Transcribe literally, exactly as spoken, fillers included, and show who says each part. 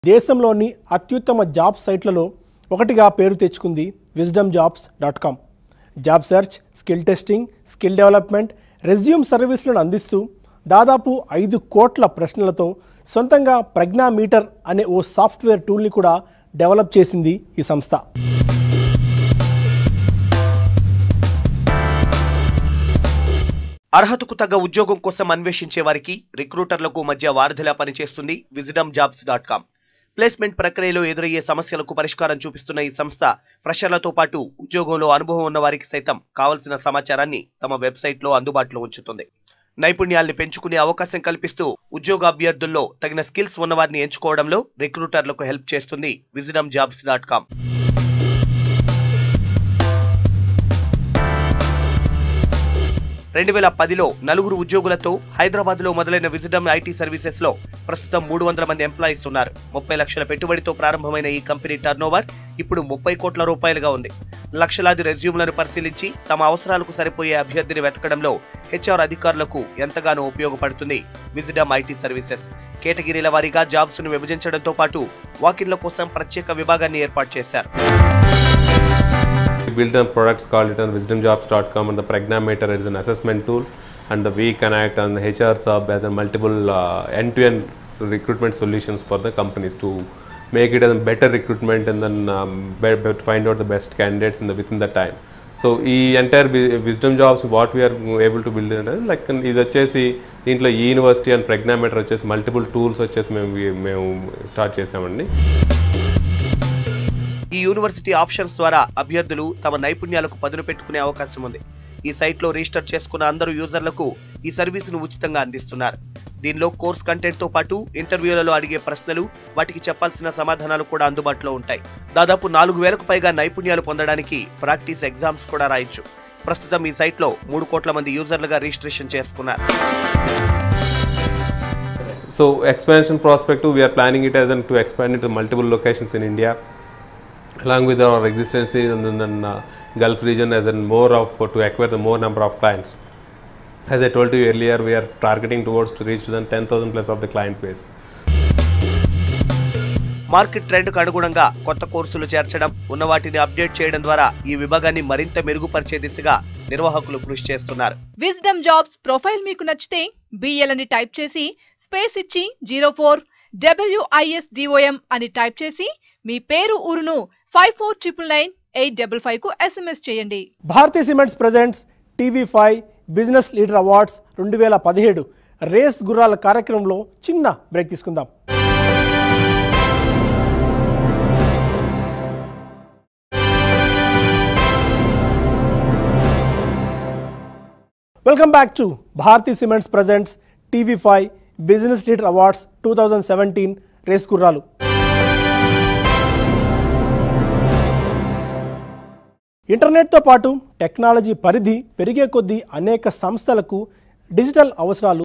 Speaker 1: దేశంలోని అత్యుత్తమ జాబ్ సైట్లలో ఒకటిగా పేరు తెచ్చుకుంది Wisdom Jobs dot com. Job search, skill testing, skill development, resume సర్వీసులను అందిస్తూ దాదాపు ఐదు కోట్ల ప్రశ్నలతో సొంతంగా ప్రజ్ఞా మీటర్ అనే ఓ సాఫ్ట్వేర్ టూల్ని కూడా డెవలప్ చేసింది ఈ సంస్థ.
Speaker 2: అర్హతకు తగ్గ ఉద్యోగం కోసం అన్వేషించే వారికి రిక్రూటర్లకు మధ్య వారధిలా పనిచేస్తుంది Wisdom Jobs dot com. Placement ప్రక్రియలో ఎదురయ్యే సమస్యలకు పరిష్కారం చూపిస్తున్న ఈ సంస్థ ఫ్రెషర్లతో పాటు ఉద్యోగంలో అనుభవం ఉన్న వారికి సైతం కావలసిన సమాచారాన్ని తమ వెబ్సైట్లో అందుబాటులో ఉంచుతుంది. నైపుణ్యాల్ని పెంచుకునే అవకాశం కల్పిస్తూ ఉద్యోగ అభ్యర్థుల్లో తగిన స్కిల్స్ ఉన్నవారిని ఎంచుకోవడంలో రిక్రూటర్లకు హెల్ప్ చేస్తుంది విజ్డమ్ జాబ్స్ డాట్ కామ్. రెండు వేల పదిలో నలుగురు ఉద్యోగులతో హైదరాబాద్ లో మొదలైన విజ్డమ్ ఐటీ సర్వీసెస్ లో ప్రస్తుతం మూడు వందల మంది ఎంప్లాయీస్ ఉన్నారు. ముప్పై లక్షల పెట్టుబడితో ప్రారంభమైన ఈ కంపెనీ టర్నోవర్ ఇప్పుడు ముప్పై కోట్ల రూపాయలుగా ఉంది. లక్షలాది రెజ్యూమ్లను పరిశీలించి తమ అవసరాలకు సరిపోయే అభ్యర్థిని వెతకడంలో హెచ్ఆర్ అధికారులకు ఎంతగానో ఉపయోగపడుతుంది విజ్డమ్ ఐటీ సర్వీసెస్. కేటగిరీల వారీగా జాబ్స్ ను విభజించడంతో పాటు వాకిన్ల కోసం ప్రత్యేక విభాగాన్ని ఏర్పాటు చేశారు.
Speaker 3: We build the products called it on wisdom jobs dot com, and the Pragnya Meter is an assessment tool, and the we connect and the H R sub as a multiple uh, end-to-end recruitment solutions for the companies to make it a better recruitment and then um, be, be, find out the best candidates in the within the time. So ఈ entire wisdom jobs what we are able to build it like ఇది వచ్చేసి దీంట్లో ఈ university and Pragya meter వచ్చేసి multiple tools వచ్చేసి మేము మేము start చేసామండి.
Speaker 2: ఈ యూనివర్సిటీ ఆప్షన్స్ ద్వారా అభ్యర్థులు తమ నైపుణ్యాలకు పదును పెట్టుకునే అవకాశం ఉంది. ఈ సైట్లో రిజిస్టర్ చేసుకున్న అందరూ యూజర్లకు ఈ సర్వీసును ఉచితంగా అందిస్తున్నారు. దీనిలో కోర్స్ కంటెంట్ తో పాటు ఇంటర్వ్యూలలో అడిగే ప్రశ్నలు, వాటికి చెప్పాల్సిన సమాధానాలు కూడా అందుబాటులో ఉంటాయి. దాదాపు నాలుగు వేలకు పైగా నైపుణ్యాలు పొందడానికి ప్రాక్టీస్ ఎగ్జామ్స్ కూడా రాయొచ్చు. ప్రస్తుతం ఈ సైట్లో మూడు కోట్ల మంది యూజర్లుగా రిజిస్ట్రేషన్ చేసుకున్నారు.
Speaker 3: So expansion perspective, we are planning it as an to expand it to multiple locations in India, along with our existence in the uh, Gulf region as in more of uh, to acquire the more number of clients. As I told you earlier, we are targeting towards to reach the ten thousand plus of the client base.
Speaker 2: Market ట్రెండ్కు అనుగుణంగా కొత్త కోర్సులు చేర్చడం, ఉన్న వాటిని update చేయడం ద్వారా ఈ విభాగాన్ని మరింత మెరుగుపరిచే దిశగా నిర్వాహకులు కృషి చేస్తున్నారు.
Speaker 4: విజ్డమ్ జాబ్స్ ప్రొఫైల్ మీకు నచ్చితే బిఎల్ అని టైప్ చేసి స్పేస్ ఇచ్చి జీరో ఫోర్ డబ్ల్యూఐఎస్డిఓఎం అని టైప్ చేసి మీ పేరు ఊరును five four triple nine eight double five కు ఎస్ఎంఎస్ చేయండి.
Speaker 1: Bharathi Cements presents TV five business leader awards రెండు వేల పదిహేడు రేస్ గుర్రాల కార్యక్రమంలో చిన్న బ్రేక్ తీసుకుందాం. Welcome back to Bharathi Cements presents TV five business leader awards two thousand seventeen race గుర్రాలు. ఇంటర్నెట్తో పాటు టెక్నాలజీ పరిధి పెరిగే కొద్దీ అనేక సంస్థలకు డిజిటల్ అవసరాలు